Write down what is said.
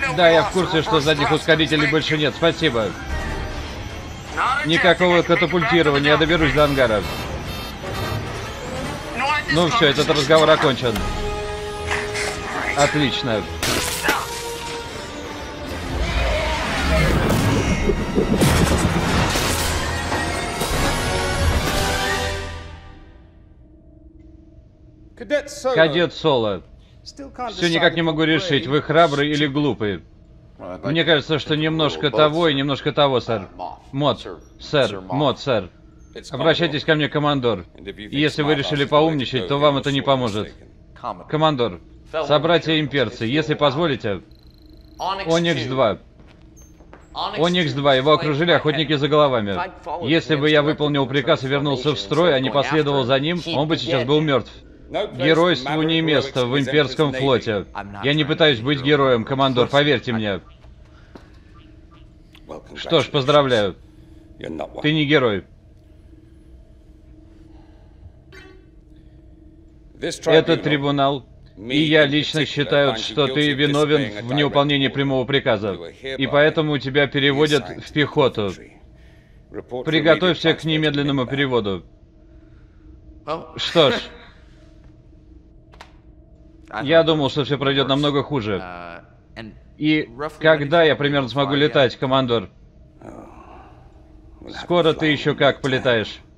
Да, я в курсе, что задних ускорителей больше нет. Спасибо. Никакого катапультирования, я доберусь до ангара. Ну все, этот разговор окончен. Отлично. Кадет Соло. Все никак не могу решить, вы храбрый или глупый. Мне кажется, что немножко того и немножко того, сэр. Мод, сэр. Обращайтесь ко мне, командор. И если вы решили поумничать, то вам это не поможет. Командор, собратья-имперцы, если позволите... Оникс-2. Оникс-2, его окружили охотники за головами. Если бы я выполнил приказ и вернулся в строй, а не последовал за ним, он бы сейчас был мертв. Геройству не место в имперском флоте. Я не пытаюсь быть героем, командор, поверьте мне. Что ж, поздравляю. Ты не герой. Этот трибунал, и я лично считаю, что ты виновен в невыполнении прямого приказа. И поэтому тебя переводят в пехоту. Приготовься к немедленному переводу. Что ж... Я думал, что все пройдет намного хуже. И когда я примерно смогу летать, командор? Скоро ты еще как полетаешь.